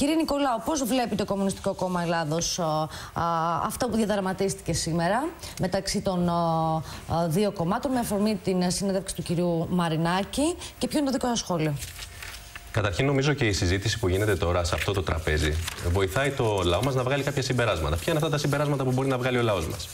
Κύριε Νικολάου, πώς βλέπει το Κομμουνιστικό Κόμμα Ελλάδος αυτό που διαδραματίστηκε σήμερα μεταξύ των δύο κομμάτων με αφορμή την συνέντευξη του κυρίου Μαρινάκη, και ποιο είναι το δικό σας σχόλιο? Καταρχήν, νομίζω και η συζήτηση που γίνεται τώρα σε αυτό το τραπέζι βοηθάει το λαό μας να βγάλει κάποια συμπεράσματα. Ποια είναι αυτά τα συμπεράσματα που μπορεί να βγάλει ο λαός μας?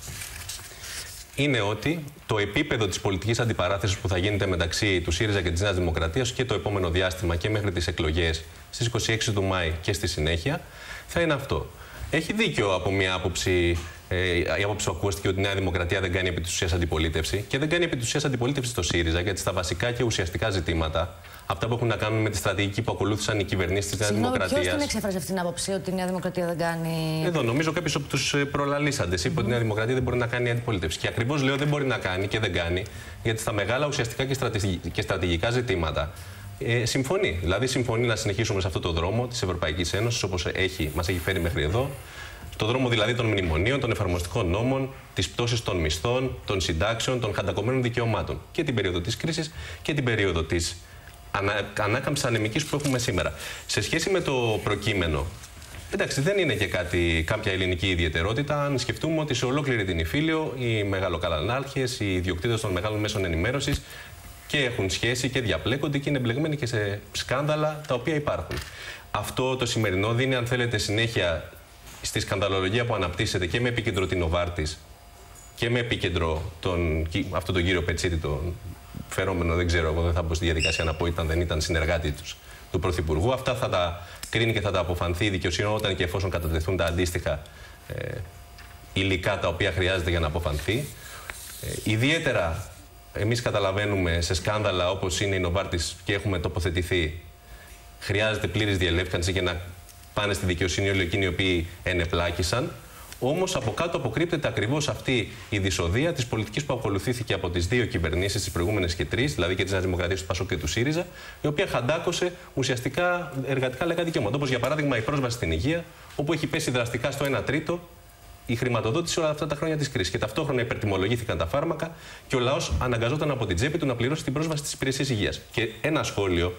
Είναι ότι το επίπεδο της πολιτικής αντιπαράθεσης που θα γίνεται μεταξύ του ΣΥΡΙΖΑ και της Νέας Δημοκρατίας και το επόμενο διάστημα και μέχρι τις εκλογές στις 26 του Μάη και στη συνέχεια θα είναι αυτό. Έχει δίκιο από μια άποψη, η άποψη που ακούστηκε ότι η Νέα Δημοκρατία δεν κάνει επί της ουσίας αντιπολίτευση, και δεν κάνει επί της ουσίας αντιπολίτευση στο ΣΥΡΙΖΑ, γιατί στα βασικά και ουσιαστικά ζητήματα, αυτά που έχουν να κάνουν με τη στρατηγική που ακολούθησαν οι κυβερνήσεις της Νέας Δημοκρατίας. Ποιος την εξέφρασε αυτήν την άποψη, ότι η Νέα Δημοκρατία δεν κάνει? Εδώ νομίζω κάποιος από τους προλαλήσαντες είπε ότι η Νέα Δημοκρατία δεν μπορεί να κάνει αντιπολίτευση. Και ακριβώς λέω δεν μπορεί να κάνει και δεν κάνει, γιατί στα μεγάλα ουσιαστικά και στρατηγικά ζητήματα συμφωνεί. Δηλαδή, συμφωνεί να συνεχίσουμε σε αυτό το δρόμο της Ευρωπαϊκής Ένωσης, όπως μας έχει φέρει μέχρι εδώ. Το δρόμο δηλαδή των μνημονίων, των εφαρμοστικών νόμων, της πτώσης των μισθών, των συντάξεων, των χαντακωμένων δικαιωμάτων. Και την περίοδο της κρίσης και την περίοδο της ανάκαμψης ανεμικής που έχουμε σήμερα. Σε σχέση με το προκείμενο, εντάξει, δεν είναι και κάποια ελληνική ιδιαιτερότητα. Αν σκεφτούμε ότι σε ολόκληρη την Ιφίλιο οι μεγαλοκατανάλχες, οι ιδιοκτήτες των μεγάλων μέσων ενημέρωσης και έχουν σχέση και διαπλέκονται και είναι εμπλεγμένοι και σε σκάνδαλα τα οποία υπάρχουν. Αυτό το σημερινό δίνει, αν θέλετε, συνέχεια στη σκανδαλολογία που αναπτύσσεται και με επίκεντρο την Νοβάρτης και με επίκεντρο αυτόν τον κύριο Πετσίτη, τον φερόμενο, δεν ξέρω, εγώ δεν θα μπω στη διαδικασία να πω δεν ήταν συνεργάτη του Πρωθυπουργού. Αυτά θα τα κρίνει και θα τα αποφανθεί η δικαιοσύνη όταν και εφόσον κατατεθούν τα αντίστοιχα υλικά τα οποία χρειάζεται για να αποφανθεί. Ιδιαίτερα εμείς καταλαβαίνουμε σε σκάνδαλα όπως είναι η Νοβάρτης και έχουμε τοποθετηθεί, χρειάζεται πλήρης διελεύκανση για να πάνε στη δικαιοσύνη όλοι εκείνοι οι οποίοι ενεπλάκησαν. Όμως από κάτω αποκρύπτεται ακριβώς αυτή η δυσοδεία της πολιτικής που ακολουθήθηκε από τις δύο κυβερνήσεις, τις προηγούμενες και τρεις, δηλαδή και της Νέας Δημοκρατίας, του ΠΑΣΟΚ και του ΣΥΡΙΖΑ, η οποία χαντάκωσε ουσιαστικά εργατικά λαϊκά δικαιώματα. Όπως για παράδειγμα η πρόσβαση στην υγεία, όπου έχει πέσει δραστικά στο 1/3 η χρηματοδότηση όλα αυτά τα χρόνια της κρίσης. Και ταυτόχρονα υπερτιμολογήθηκαν τα φάρμακα και ο λαός αναγκαζόταν από την τσέπη του να πληρώσει την πρόσβαση στις υπηρεσίες υγείας. Και ένα σχόλιο.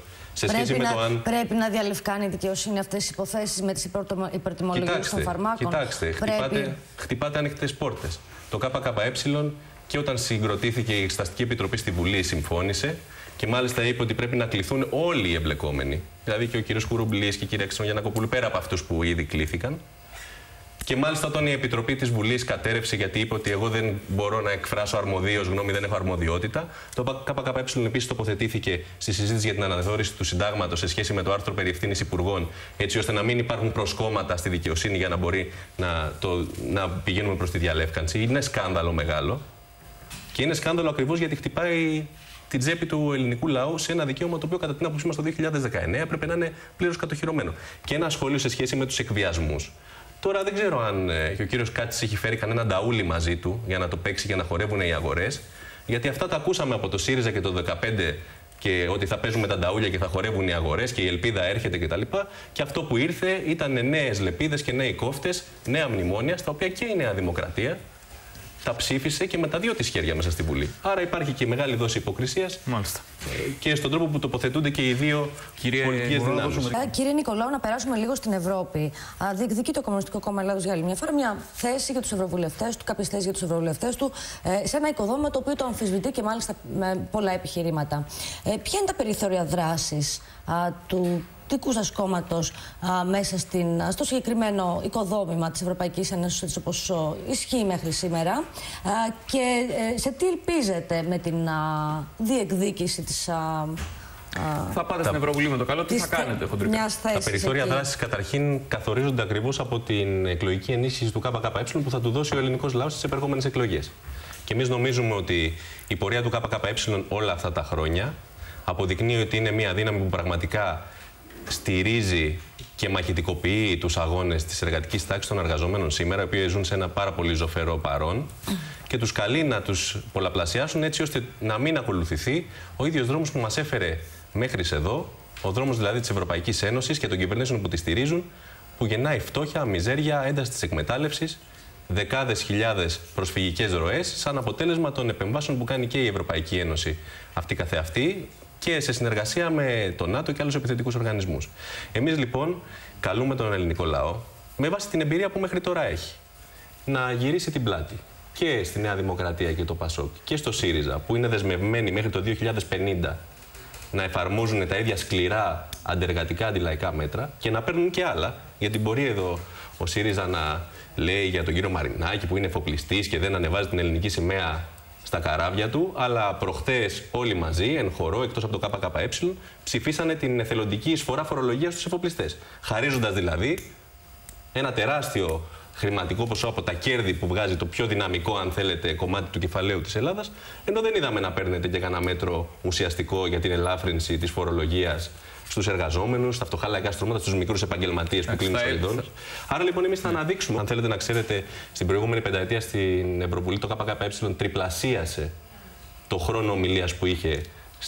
Πρέπει να διαλευκάνει η δικαιοσύνη αυτές τις υποθέσεις με τις υπερτιμολογίες των φαρμάκων? Κοιτάξτε, χτυπάτε ανοιχτές πόρτες. Το ΚΚΕ και όταν συγκροτήθηκε η Εξεταστική Επιτροπή στη Βουλή συμφώνησε και μάλιστα είπε ότι πρέπει να κληθούν όλοι οι εμπλεκόμενοι. Δηλαδή και ο κ. Κουρουμπλής και η κυρία Γιαννακοπούλου, πέρα από αυτούς που ήδη κλήθηκαν. Και μάλιστα όταν η Επιτροπή της Βουλής κατέρευσε γιατί είπε ότι εγώ δεν μπορώ να εκφράσω αρμοδίως γνώμη, δεν έχω αρμοδιότητα, το ΚΚΕ επίσης τοποθετήθηκε στη συζήτηση για την αναθεώρηση του συντάγματος σε σχέση με το άρθρο περί ευθύνης υπουργών, έτσι ώστε να μην υπάρχουν προσκόμματα στη δικαιοσύνη για να μπορεί να πηγαίνουμε προς τη διαλεύκανση. Είναι σκάνδαλο μεγάλο. Και είναι σκάνδαλο ακριβώς γιατί χτυπάει την τσέπη του ελληνικού λαού σε ένα δικαίωμα το οποίο κατά την άποψή μας το 2019 πρέπει να είναι πλήρως κατοχυρωμένο. Και ένα σχόλιο σε σχέση με τους εκβιασμούς. Τώρα δεν ξέρω αν και ο κύριος Κάτσης έχει φέρει κανένα νταούλι μαζί του για να το παίξει και να χορεύουν οι αγορές. Γιατί αυτά τα ακούσαμε από το ΣΥΡΙΖΑ και το 2015 και ότι θα παίζουμε τα νταούλια και θα χορεύουν οι αγορές και η ελπίδα έρχεται κτλ. Και αυτό που ήρθε ήταν νέες λεπίδες και νέοι κόφτες, νέα μνημόνια, στα οποία και η Νέα Δημοκρατία τα ψήφισε και με τα δύο της χέρια μέσα στη Βουλή. Άρα υπάρχει και μεγάλη δόση υποκρισίας. Μάλιστα. Και στον τρόπο που τοποθετούνται και οι δύο πολιτικές δυνάμεις. Κύριε Νικολάου, να περάσουμε λίγο στην Ευρώπη. Διεκδικεί το Κομμουνιστικό Κόμμα Ελλάδος για άλλη μια φορά μια θέση για τους ευρωβουλευτές του, κάποιες θέσεις για τους ευρωβουλευτές του, σε ένα οικοδόμημα το οποίο το αμφισβητεί και μάλιστα με πολλά επιχειρήματα. Ποια είναι τα περιθώρια δράσης του δικού σας κόμματος μέσα στο συγκεκριμένο οικοδόμημα της Ευρωπαϊκής Ένωσης, όπως ισχύει μέχρι σήμερα, και σε τι ελπίζετε με την διεκδίκηση της... Θα πάτε στην Ευρωβουλή με το καλό, τι θα κάνετε χοντρικά? Τα περιθώρια δράσης καταρχήν καθορίζονται ακριβώς από την εκλογική ενίσχυση του ΚΚΕ που θα του δώσει ο ελληνικός λαός στις επερχόμενες εκλογές. Και εμείς νομίζουμε ότι η πορεία του ΚΚΕ όλα αυτά τα χρόνια αποδεικνύει ότι είναι μια δύναμη που πραγματικά στηρίζει και μαχητικοποιεί τους αγώνες της εργατικής τάξης των εργαζομένων σήμερα, οι οποίοι ζουν σε ένα πάρα πολύ ζωφερό παρόν, και τους καλεί να τους πολλαπλασιάσουν έτσι ώστε να μην ακολουθηθεί ο ίδιος δρόμος που μας έφερε μέχρι εδώ, ο δρόμος δηλαδή της Ευρωπαϊκής Ένωσης και των κυβερνήσεων που τη στηρίζουν, που γεννάει φτώχεια, μιζέρια, ένταση της εκμετάλλευσης, δεκάδες χιλιάδες προσφυγικές ροές, σαν αποτέλεσμα των επεμβάσεων που κάνει και η Ευρωπαϊκή Ένωση αυτή καθεαυτή, και σε συνεργασία με το ΝΑΤΟ και άλλους επιθετικούς οργανισμούς. Εμείς λοιπόν καλούμε τον ελληνικό λαό, με βάση την εμπειρία που μέχρι τώρα έχει, να γυρίσει την πλάτη και στη Νέα Δημοκρατία και το ΠΑΣΟΚ και στο ΣΥΡΙΖΑ, που είναι δεσμευμένοι μέχρι το 2050 να εφαρμόζουν τα ίδια σκληρά αντεργατικά αντιλαϊκά μέτρα και να παίρνουν και άλλα. Γιατί μπορεί εδώ ο ΣΥΡΙΖΑ να λέει για τον κύριο Μαρινάκη που είναι εφοπλιστής και δεν ανεβάζει την ελληνική σημαία στα καράβια του, αλλά προχτές όλοι μαζί, εν χορό, εκτός από το ΚΚΕ, ψηφίσανε την εθελοντική εισφορά φορολογίας στους εφοπλιστές. Χαρίζοντας δηλαδή ένα τεράστιο χρηματικό ποσό από τα κέρδη που βγάζει το πιο δυναμικό, αν θέλετε, κομμάτι του κεφαλαίου της Ελλάδας, ενώ δεν είδαμε να παίρνετε και κανένα μέτρο ουσιαστικό για την ελάφρυνση της φορολογίας στους εργαζόμενους, στα φτωχά λαϊκά στρώματα, στους μικρούς επαγγελματίες που κλείνουν σαλιδόνες. Άρα λοιπόν εμείς θα αναδείξουμε, αν θέλετε να ξέρετε, στην προηγούμενη πενταετία στην Ευρωβουλή το ΚΚΕ τριπλασίασε το χρόνο ομιλίας που είχε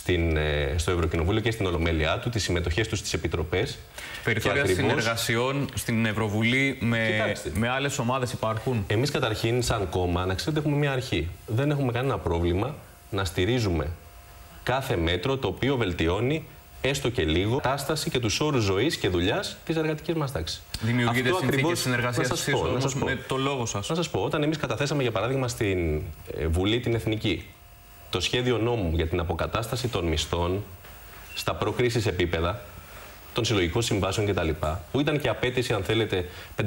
στο Ευρωκοινοβούλιο και στην Ολομέλειά του, τις συμμετοχές του στις επιτροπές. Περιθώρια συνεργασιών στην Ευρωβουλή με άλλες ομάδες υπάρχουν? Εμείς καταρχήν, σαν κόμμα, να ξέρετε, έχουμε μια αρχή. Δεν έχουμε κανένα πρόβλημα να στηρίζουμε κάθε μέτρο το οποίο βελτιώνει έστω και λίγο κατάσταση και τους όρους ζωής και δουλειάς της εργατικής μας τάξης. Δημιουργείται συνθήκες συνεργασίας με το λόγο σας? Να σας πω, όταν εμείς καταθέσαμε για παράδειγμα στην Βουλή την Εθνική το σχέδιο νόμου για την αποκατάσταση των μισθών στα προκρίσεις επίπεδα, των συλλογικών συμβάσεων κτλ., που ήταν και απέτηση, αν θέλετε,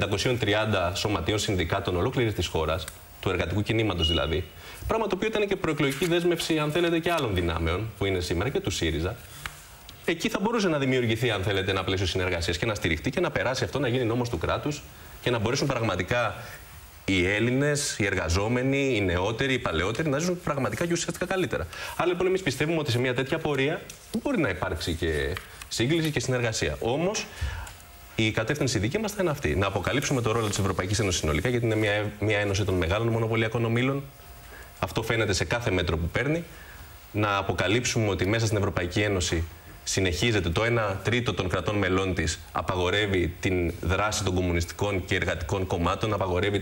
530 σωματείων συνδικάτων ολόκληρης της χώρας, του εργατικού κινήματος δηλαδή, πράγμα το οποίο ήταν και προεκλογική δέσμευση, αν θέλετε, και άλλων δυνάμεων που είναι σήμερα και του ΣΥΡΙΖΑ. Εκεί θα μπορούσε να δημιουργηθεί, αν θέλετε, ένα πλαίσιο συνεργασίας και να στηριχτεί και να περάσει αυτό, να γίνει νόμος του κράτους και να μπορέσουν πραγματικά οι Έλληνες, οι εργαζόμενοι, οι νεότεροι, οι παλαιότεροι να ζουν πραγματικά και ουσιαστικά καλύτερα. Άρα λοιπόν εμείς πιστεύουμε ότι σε μια τέτοια πορεία μπορεί να υπάρξει και σύγκληση και συνεργασία. Όμως η κατεύθυνση δική μας θα είναι αυτή. Να αποκαλύψουμε το ρόλο της Ευρωπαϊκής Ένωσης συνολικά, γιατί είναι μια ένωση των μεγάλων μονοπωλιακών ομίλων. Αυτό φαίνεται σε κάθε μέτρο που παίρνει. Να αποκαλύψουμε ότι μέσα στην Ευρωπαϊκή Ένωση συνεχίζεται το 1/3 των κρατών μελών της, απαγορεύει την δράση των κομμουνιστικών και εργατικών κομμάτων, απαγορεύει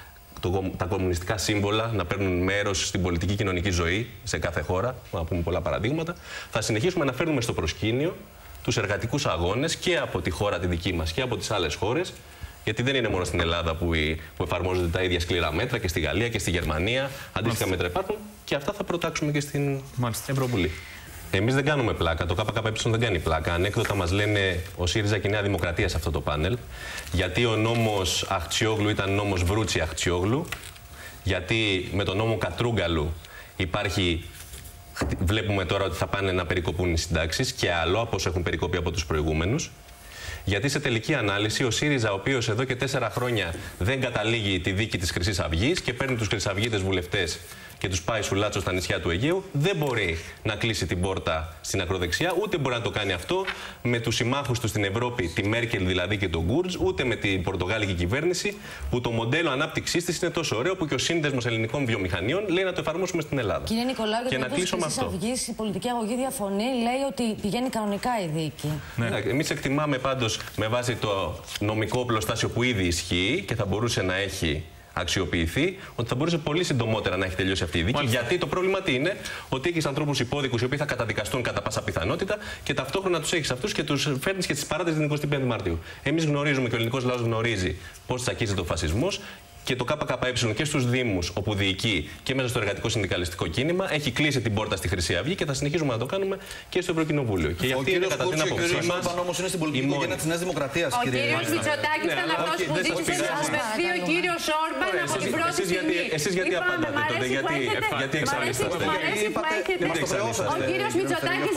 τα κομμουνιστικά σύμβολα να παίρνουν μέρος στην πολιτική κοινωνική ζωή σε κάθε χώρα, να πούμε πολλά παραδείγματα. Θα συνεχίσουμε να φέρνουμε στο προσκήνιο τους εργατικούς αγώνες και από τη χώρα τη δική μας και από τις άλλες χώρες, γιατί δεν είναι μόνο στην Ελλάδα που εφαρμόζονται τα ίδια σκληρά μέτρα, και στη Γαλλία και στη Γερμανία αντίστοιχα μέτρα υπάρχουν, και αυτά θα προτάξουμε και στην Ευρωβουλή. Εμείς δεν κάνουμε πλάκα, το ΚΚΕ δεν κάνει πλάκα. Ανέκδοτα μας λένε ο ΣΥΡΙΖΑ και η Νέα Δημοκρατία σε αυτό το πάνελ, γιατί ο νόμος Αχτσιόγλου ήταν νόμος Βρούτσι Αχτσιόγλου, γιατί με τον νόμο Κατρούγκαλου βλέπουμε τώρα ότι θα πάνε να περικοπούν οι συντάξεις και άλλο από όσο έχουν περικοπεί από τους προηγούμενους. Γιατί σε τελική ανάλυση ο ΣΥΡΙΖΑ, ο οποίος εδώ και 4 χρόνια δεν καταλήγει τη δίκη της Χρυσής Αυγής και παίρνει τους χρυσαυγίτες βουλευτές και τους πάει σουλάτσο στα νησιά του Αιγαίου, δεν μπορεί να κλείσει την πόρτα στην ακροδεξιά, ούτε μπορεί να το κάνει αυτό με τους συμμάχους του στην Ευρώπη, τη Μέρκελ δηλαδή και τον Γκούρτζ, ούτε με την πορτογάλικη κυβέρνηση, που το μοντέλο ανάπτυξής της είναι τόσο ωραίο που και ο Σύνδεσμος Ελληνικών Βιομηχανιών λέει να το εφαρμόσουμε στην Ελλάδα. Κύριε Νικολάου, για την Χρυσής Αυγής η πολιτική αγωγή διαφωνεί, λέει ότι πηγαίνει κανονικά η δίκη. Ναι. Εμείς εκτιμάμε πάντως με βάση το νομικό οπλοστάσιο που ήδη ισχύει και θα μπορούσε να έχει αξιοποιηθεί, ότι θα μπορούσε πολύ συντομότερα να έχει τελειώσει αυτή η δίκη. Μάλιστα. Γιατί το πρόβλημα τι είναι, ότι έχει ανθρώπους υπόδικους οι οποίοι θα καταδικαστούν κατά πάσα πιθανότητα και ταυτόχρονα τους έχει αυτούς και τους φέρνει και στις παράτες την 25η Μαρτίου. Εμείς γνωρίζουμε και ο ελληνικός λαός γνωρίζει πώς τσακίζεται ο φασισμός. Και το ΚΚΕ και στους Δήμους, όπου διοικεί, και μέσα στο εργατικό συνδικαλιστικό κίνημα, έχει κλείσει την πόρτα στη Χρυσή Αυγή και θα συνεχίσουμε να το κάνουμε και στο Ευρωκοινοβούλιο. Και ο κύριος Κούρτς και ο κύριος Όρμπαν όμως είναι στην πολιτική οικογένεια της Νέας Δημοκρατίας. Ο κύριος Μητσοτάκης ήταν αυτός που ζήτησε να αποσπευθεί ο κύριος Όρμπαν από την πρώτη στιγμή. Εσείς γιατί απαντάτε τότε, γιατί εξαλείψατε? Ο κύριος Μητσοτάκης